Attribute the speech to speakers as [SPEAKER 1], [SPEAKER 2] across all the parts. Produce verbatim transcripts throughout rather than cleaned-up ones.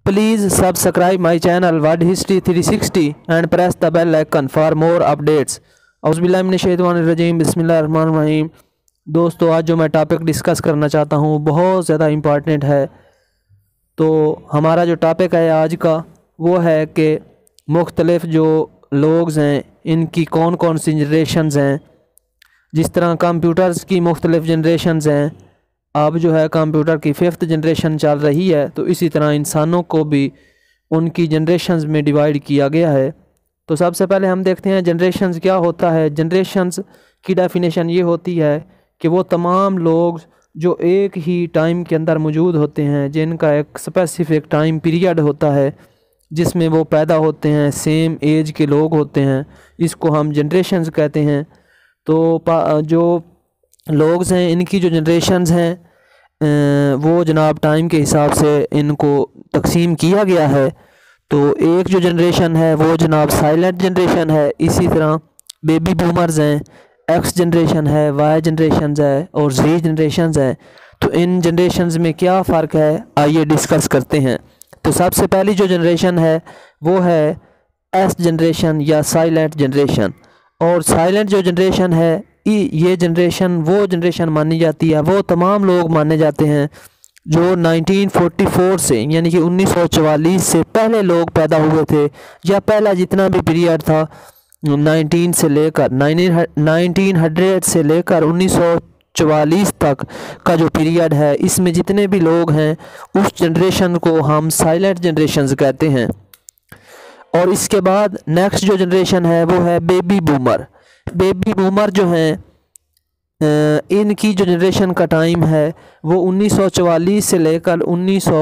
[SPEAKER 1] Please subscribe my channel World History three sixty and press the bell icon for more updates. औज़ुबिल्लाहिमिनश्शैतानिर्रजीम बिस्मिल्लाहिर्रहमानिर्रहीम। दोस्तों, आज जो मैं topic discuss करना चाहता हूँ बहुत ज़्यादा इम्पॉर्टेंट है। तो हमारा जो टॉपिक है आज का वो है कि मुख्तलिफ़ जो लोग हैं इनकी कौन कौन सी जनरेशन्स हैं। जिस तरह कंप्यूटर्स की मुख्तलिफ़ जनरेशन्स हैं, अब जो है कंप्यूटर की फिफ्थ जनरेशन चल रही है, तो इसी तरह इंसानों को भी उनकी जनरेशन्स में डिवाइड किया गया है। तो सबसे पहले हम देखते हैं जनरेशन्स क्या होता है। जनरेशन्स की डेफिनेशन ये होती है कि वो तमाम लोग जो एक ही टाइम के अंदर मौजूद होते हैं, जिनका एक स्पेसिफिक टाइम पीरियड होता है जिसमें वो पैदा होते हैं, सेम एज के लोग होते हैं, इसको हम जनरेशन्स कहते हैं। तो जो लोग हैं इनकी जो जनरेशन्स हैं वो जनाब टाइम के हिसाब से इनको तकसीम किया गया है। तो एक जो जनरेशन है वो जनाब साइलेंट जनरेशन है। इसी तरह बेबी बूमर्स हैं, एक्स जनरेशन है, वाई जनरेशन है और जी जनरेशन है। तो इन जनरेशन्स में क्या फ़र्क है आइए डिस्कस करते हैं। तो सबसे पहली जो जनरेशन है वो है एस जनरेशन या साइलेंट जनरेशन। और साइलेंट जो जनरेशन है ये जनरेशन वो जनरेशन मानी जाती है, वो तमाम लोग माने जाते हैं जो नाइनटीन फोर्टी फोर से यानी कि उन्नीस सौ चवालीस से पहले लोग पैदा हुए थे, या पहला जितना भी पीरियड था नाइनटीन से लेकर नाइनटीन हंड्रेड से लेकर उन्नीस सौ चवालीस तक का जो पीरियड है, इसमें जितने भी लोग हैं उस जनरेशन को हम साइलेंट जनरेशन कहते हैं। और इसके बाद नेक्स्ट जो जनरेशन है वो है बेबी बूमर। बेबी बूमर जो हैं इनकी जो जनरेशन का टाइम है वो उन्नीस सौ चवालीस से लेकर उन्नीस सौ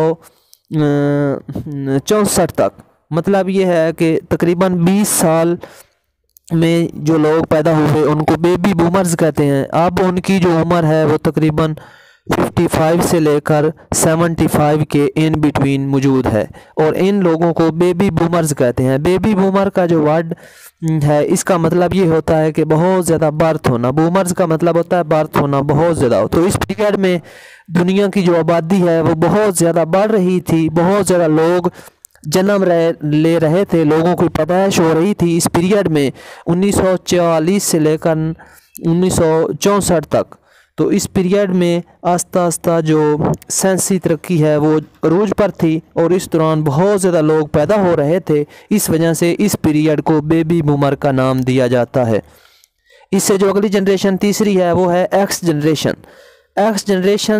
[SPEAKER 1] चौंसठ तक, मतलब ये है कि तकरीबन बीस साल में जो लोग पैदा हुए उनको बेबी बूमर्स कहते हैं। अब उनकी जो उम्र है वो तकरीबन पचपन से लेकर पचहत्तर के इन बिटवीन मौजूद है, और इन लोगों को बेबी बूमर्स कहते हैं। बेबी बूमर का जो वर्ड है इसका मतलब ये होता है कि बहुत ज़्यादा बर्थ होना। बूमर्स का मतलब होता है बर्थ होना बहुत ज़्यादा। तो इस पीरियड में दुनिया की जो आबादी है वो बहुत ज़्यादा बढ़ रही थी, बहुत ज़्यादा लोग जन्म रहे ले रहे थे, लोगों की पैदाइश हो रही थी इस पीरियड में उन्नीस सौ चालीस से लेकर उन्नीस सौ चौंसठ तक। तो इस पीरियड में आस्ता आस्ता जो साइंसी तरक्की है वो अरूज पर थी, और इस दौरान बहुत ज़्यादा लोग पैदा हो रहे थे। इस वजह से इस पीरियड को बेबी बूमर का नाम दिया जाता है। इससे जो अगली जनरेशन तीसरी है वो है एक्स जनरेशन। एक्स जनरेशन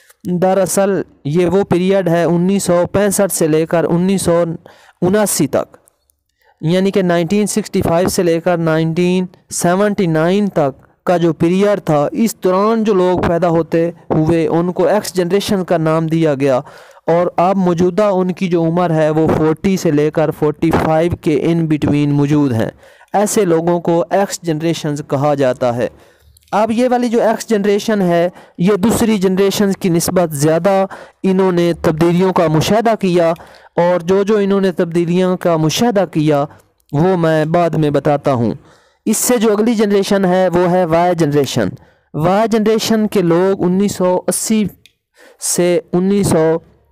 [SPEAKER 1] दरअसल ये वो पीरियड है उन्नीस सौ पैंसठ से लेकर उन्नीस सौ उनासी तक, यानी कि नाइनटीन सिक्सटी फाइव से लेकर नाइनटीन सेवेंटी नाइन तक का जो पीरियड था। इस दौरान जो लोग पैदा होते हुए उनको एक्स जनरेशन का नाम दिया गया, और अब मौजूदा उनकी जो उम्र है वो चालीस से लेकर पैंतालीस के इन बिटवीन मौजूद हैं। ऐसे लोगों को एक्स जनरेशन कहा जाता है। अब ये वाली जो एक्स जनरेशन है ये दूसरी जनरेशन की निस्बत ज़्यादा इन्होंने तब्दीलियों का मुशाहदा किया, और जो जो इन्होंने तब्दीलियों का मुशाहदा किया वो मैं बाद में बताता हूँ। इससे जो अगली जनरेशन है वो है वाई जनरेशन। वाई जनरेशन के लोग उन्नीस सौ अस्सी से उन्नीस सौ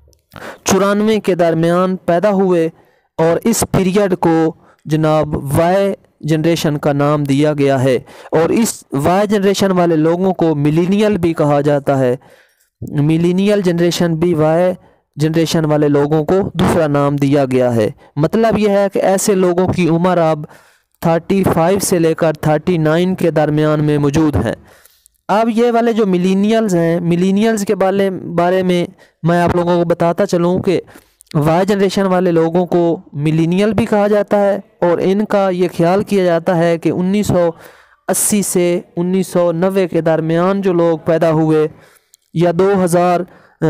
[SPEAKER 1] चौरानवे के दरमियान पैदा हुए, और इस पीरियड को जनाब वाई जनरेशन का नाम दिया गया है। और इस वाई जनरेशन वाले लोगों को मिलीनियल भी कहा जाता है। मिलीनियल जनरेशन भी वाई जनरेशन वाले लोगों को दूसरा नाम दिया गया है। मतलब यह है कि ऐसे लोगों की उम्र अब पैंतीस से लेकर उनतालीस के दरमियान में मौजूद हैं। अब ये वाले जो मिलीनियल्स हैं, मिलीनियल्स के बारे बारे में मैं आप लोगों को बताता चलूँ कि वाई जनरेशन वाले लोगों को मिलीनियल भी कहा जाता है, और इनका ये ख्याल किया जाता है कि उन्नीस सौ अस्सी से उन्नीस सौ नब्बे के दरमियान जो लोग पैदा हुए, या दो हज़ार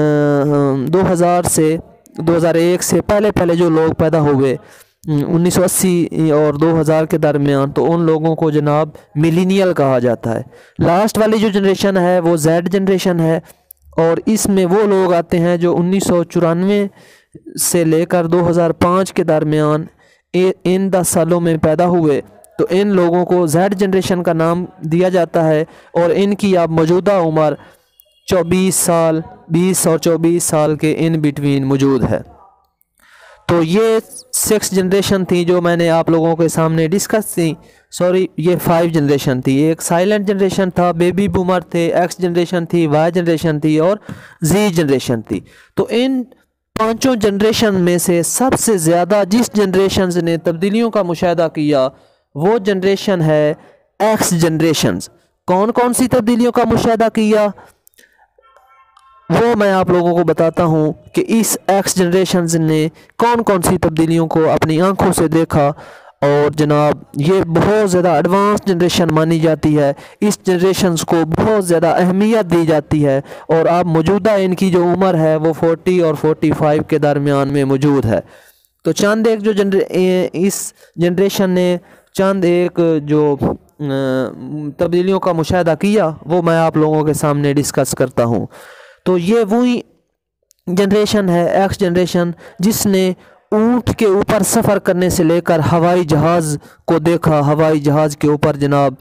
[SPEAKER 1] दो हज़ार से दो हज़ार एक से पहले पहले जो लोग पैदा हुए उन्नीस सौ अस्सी और दो हज़ार के दरमियान, तो उन लोगों को जनाब मिलीनियल कहा जाता है। लास्ट वाली जो जनरेशन है वो जेड जनरेशन है, और इसमें वो लोग आते हैं जो उन्नीस सौ चौरानवे से लेकर दो हज़ार पाँच के दरमियान इन दस सालों में पैदा हुए। तो इन लोगों को जेड जनरेशन का नाम दिया जाता है, और इनकी अब मौजूदा उम्र चौबीस साल बीस और चौबीस साल के इन बिटवीन मौजूद है। तो ये सिक्स जनरेशन थी जो मैंने आप लोगों के सामने डिस्कस थी, सॉरी ये फाइव जनरेशन थी। एक साइलेंट जनरेशन था, बेबी बूमर थे, एक्स जनरेशन थी, वाई जनरेशन थी और जी जनरेशन थी। तो इन पांचों जनरेशन में से सबसे ज़्यादा जिस जनरेशन ने तब्दीलियों का मुशाहिदा किया वो जनरेशन है एक्स जनरेशन। कौन कौन सी तब्दीलियों का मुशाहिदा किया वो मैं आप लोगों को बताता हूँ कि इस एक्स जनरेशन ने कौन कौन सी तब्दीलियों को अपनी आंखों से देखा। और जनाब ये बहुत ज़्यादा एडवांस जनरेशन मानी जाती है, इस जनरेशन को बहुत ज़्यादा अहमियत दी जाती है। और अब मौजूदा इनकी जो उम्र है वो फोर्टी और फोर्टी फाइव के दरमियान में मौजूद है। तो चंद एक जो जनरे इस जनरेशन ने चंद एक जो तब्दीलियों का मुशाहिदा किया वो मैं आप लोगों के सामने डिस्कस करता हूँ। तो ये वही जनरेशन है एक्स जनरेशन जिसने ऊँट के ऊपर सफ़र करने से लेकर हवाई जहाज़ को देखा, हवाई जहाज़ के ऊपर जनाब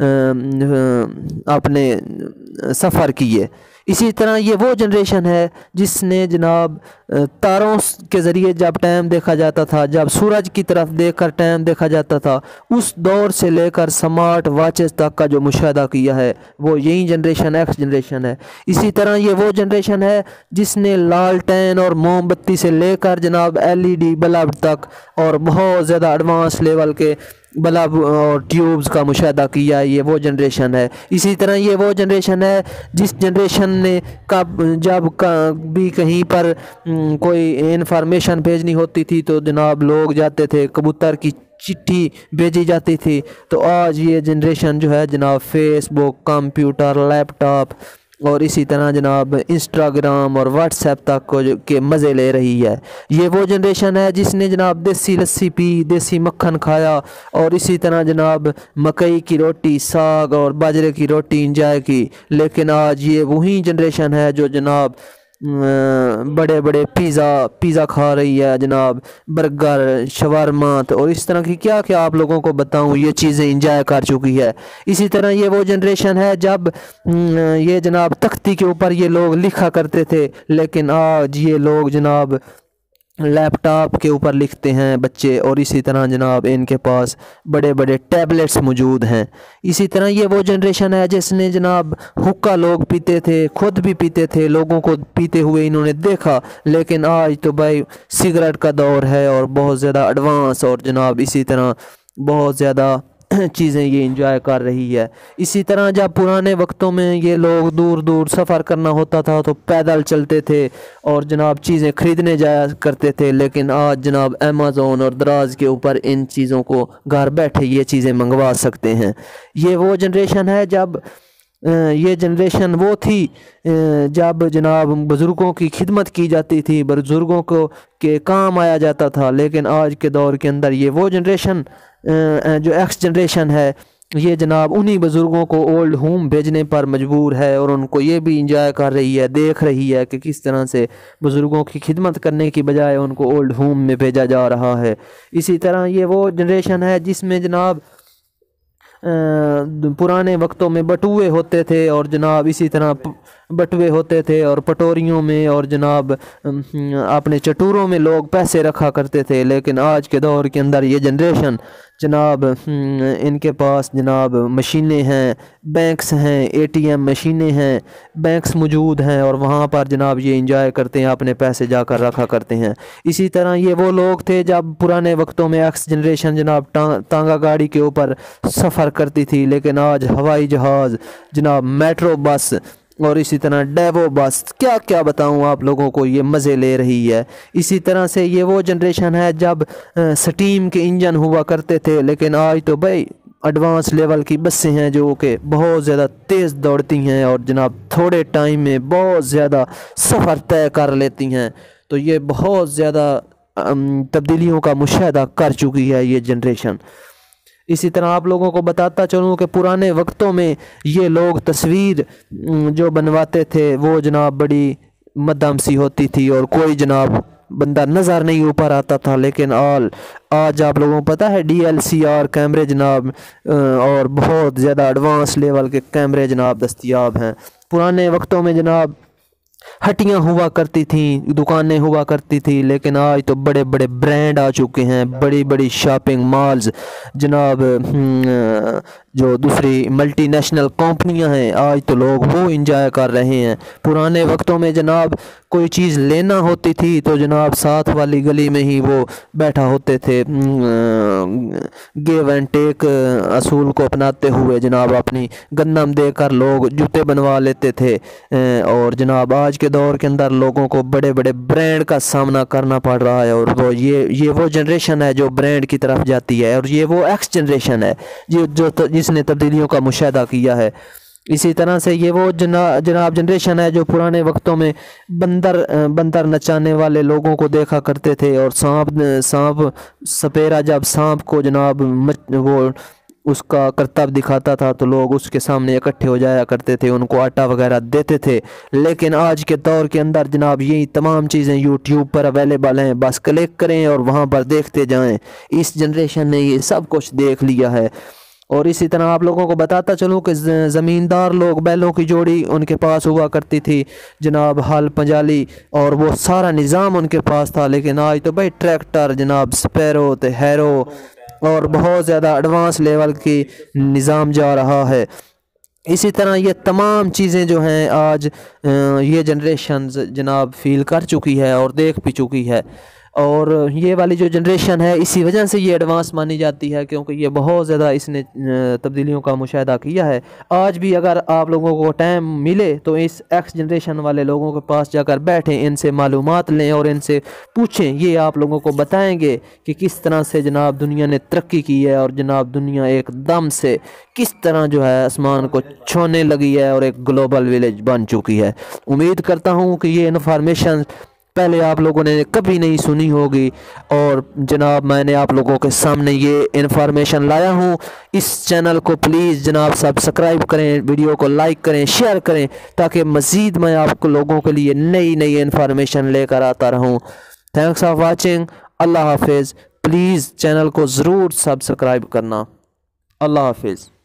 [SPEAKER 1] आपने सफ़र किए। इसी तरह ये वो जनरेशन है जिसने जनाब तारों के ज़रिए जब टाइम देखा जाता था, जब सूरज की तरफ देखकर टाइम देखा जाता था, उस दौर से लेकर स्मार्ट वॉचेस तक का जो मुशाहिदा किया है वो यही जनरेशन एक्स जनरेशन है। इसी तरह ये वो जनरेशन है जिसने लालटेन और मोमबत्ती से लेकर जनाब एलईडी बल्ब तक और बहुत ज़्यादा एडवांस लेवल के बल्ब और ट्यूब्स का मुशाहिदा किया, ये वो जनरेशन है। इसी तरह ये वो जनरेशन है जिस जनरेशन ने कब जब भी कहीं पर कोई इन्फॉर्मेशन भेजनी होती थी तो जनाब लोग जाते थे, कबूतर की चिट्ठी भेजी जाती थी। तो आज ये जनरेशन जो है जनाब फेसबुक, कंप्यूटर, लैपटॉप और इसी तरह जनाब इंस्टाग्राम और व्हाट्सएप तक को के मज़े ले रही है। ये वो जनरेशन है जिसने जनाब देसी लस्सी पी, देसी मक्खन खाया और इसी तरह जनाब मकई की रोटी, साग और बाजरे की रोटी इंजॉय की। लेकिन आज ये वही जनरेशन है जो जनाब बड़े बड़े पिज़्ज़ा पिज़्ज़ा खा रही है जनाब, बर्गर, शवारमा और इस तरह की क्या क्या आप लोगों को बताऊं, ये चीज़ें इंजॉय कर चुकी है। इसी तरह ये वो जनरेशन है जब ये जनाब तख्ती के ऊपर ये लोग लिखा करते थे, लेकिन आज ये लोग जनाब लैपटॉप के ऊपर लिखते हैं बच्चे। और इसी तरह जनाब इनके पास बड़े बड़े टैबलेट्स मौजूद हैं। इसी तरह ये वो जनरेशन है जिसने जनाब हुक्का लोग पीते थे, खुद भी पीते थे, लोगों को पीते हुए इन्होंने देखा। लेकिन आज तो भाई सिगरेट का दौर है और बहुत ज़्यादा एडवांस और जनाब इसी तरह बहुत ज़्यादा चीज़ें ये इंजॉय कर रही है। इसी तरह जब पुराने वक्तों में ये लोग दूर दूर सफ़र करना होता था तो पैदल चलते थे और जनाब चीज़ें ख़रीदने जाया करते थे। लेकिन आज जनाब अमेज़ोन और दराज के ऊपर इन चीज़ों को घर बैठे ये चीज़ें मंगवा सकते हैं। ये वो जनरेशन है जब ये जनरेशन वो थी जब जनाब बुज़ुर्गों की खिदमत की जाती थी, बुज़ुर्गों को के काम आया जाता था। लेकिन आज के दौर के अंदर ये वो जनरेशन जो एक्स जनरेशन है ये जनाब उन्हीं बुज़ुर्गों को ओल्ड होम भेजने पर मजबूर है और उनको ये भी इंजॉय कर रही है, देख रही है कि किस तरह से बुज़ुर्गों की खिदमत करने की बजाय उनको ओल्ड होम में भेजा जा रहा है। इसी तरह ये वो जनरेशन है जिसमें जनाब पुराने वक्तों में बटुए होते थे और जनाब इसी तरह बटुए होते थे और पटोरियों में और जनाब अपने चटूरों में लोग पैसे रखा करते थे। लेकिन आज के दौर के अंदर ये जनरेशन जनाब इनके पास जनाब मशीनें हैं, बैंक्स हैं, एटीएम मशीनें हैं, बैंक्स मौजूद हैं और वहाँ पर जनाब ये इंजॉय करते हैं, अपने पैसे जाकर रखा करते हैं। इसी तरह ये वो लोग थे जब पुराने वक्तों में एक्स जनरेशन जनाब तांगा गाड़ी के ऊपर सफ़र करती थी। लेकिन आज हवाई जहाज़ जनाब, मेट्रो बस और इसी तरह डेवो बस, क्या क्या बताऊं आप लोगों को, ये मज़े ले रही है। इसी तरह से ये वो जनरेशन है जब स्टीम के इंजन हुआ करते थे। लेकिन आज तो भाई एडवांस लेवल की बसें हैं जो कि बहुत ज़्यादा तेज़ दौड़ती हैं और जनाब थोड़े टाइम में बहुत ज़्यादा सफ़र तय कर लेती हैं। तो ये बहुत ज़्यादा तब्दीलियों का मुशाहिदा कर चुकी है ये जनरेशन। इसी तरह आप लोगों को बताता चलूँ कि पुराने वक्तों में ये लोग तस्वीर जो बनवाते थे वो जनाब बड़ी मध्यम सी होती थी और कोई जनाब बंदा नज़र नहीं ऊपर आता था। लेकिन आल आज आप लोगों को पता है डी एल सी आर कैमरे जनाब और बहुत ज़्यादा एडवांस लेवल के कैमरे जनाब दस्तयाब हैं। पुराने वक्तों में जनाब हट्टियाँ हुआ करती थी, दुकानें हुआ करती थी, लेकिन आज तो बड़े बड़े ब्रांड आ चुके हैं, बड़ी बड़ी शॉपिंग मॉल्स जनाब, जो दूसरी मल्टीनेशनल कंपनियां हैं, आज तो लोग वो इंजॉय कर रहे हैं। पुराने वक्तों में जनाब कोई चीज़ लेना होती थी तो जनाब साथ वाली गली में ही वो बैठा होते थे, गिव एंड टेक असूल को अपनाते हुए जनाब अपनी गंदम देकर लोग जूते बनवा लेते थे। और जनाब आज के दौर के अंदर लोगों को बड़े बड़े ब्रांड का सामना करना पड़ रहा है, और वो ये ये वो जनरेशन है जो ब्रांड की तरफ जाती है, और ये वो एक्स जनरेशन है जो जो जिसने तब्दीलियों का मुशाहिदा किया है। इसी तरह से ये वो जना जनाब जनरेशन है जो पुराने वक्तों में बंदर बंदर नचाने वाले लोगों को देखा करते थे, और सांप सांप सपेरा जब सांप को जनाब वो उसका करतब दिखाता था तो लोग उसके सामने इकट्ठे हो जाया करते थे, उनको आटा वगैरह देते थे। लेकिन आज के दौर के अंदर जनाब यही तमाम चीज़ें यूट्यूब पर अवेलेबल हैं, बस क्लिक करें और वहाँ पर देखते जाएं। इस जनरेशन ने ये सब कुछ देख लिया है। और इसी तरह आप लोगों को बताता चलूँ कि ज़मींदार लोग बैलों की जोड़ी उनके पास हुआ करती थी जनाब, हल पंजाली और वो सारा निज़ाम उनके पास था। लेकिन आज तो भाई ट्रैक्टर जनाब, स्पैरो तो हैरो और बहुत ज़्यादा एडवांस लेवल की निज़ाम जा रहा है। इसी तरह ये तमाम चीज़ें जो हैं आज ये जनरेशन जनाब फील कर चुकी है और देख भी चुकी है। और ये वाली जो जनरेशन है इसी वजह से ये एडवांस मानी जाती है, क्योंकि ये बहुत ज़्यादा इसने तब्दीलियों का मुशाहिदा किया है। आज भी अगर आप लोगों को टाइम मिले तो इस एक्स जनरेशन वाले लोगों के पास जाकर बैठें, इनसे मालूमात लें और इनसे पूछें। ये आप लोगों को बताएंगे कि किस तरह से जनाब दुनिया ने तरक्की की है, और जनाब दुनिया एकदम से किस तरह जो है आसमान को छूने लगी है और एक ग्लोबल विलेज बन चुकी है। उम्मीद करता हूँ कि ये इन्फॉर्मेशन पहले आप लोगों ने कभी नहीं सुनी होगी, और जनाब मैंने आप लोगों के सामने ये इन्फॉर्मेशन लाया हूँ। इस चैनल को प्लीज़ जनाब सब्सक्राइब करें, वीडियो को लाइक करें, शेयर करें, ताकि मज़ीद मैं आपको लोगों के लिए नई नई इन्फॉर्मेशन लेकर आता रहूँ। Thanks for watching. अल्लाह हाफिज़। प्लीज़ चैनल को ज़रूर सब्सक्राइब करना। अल्लाह हाफिज़।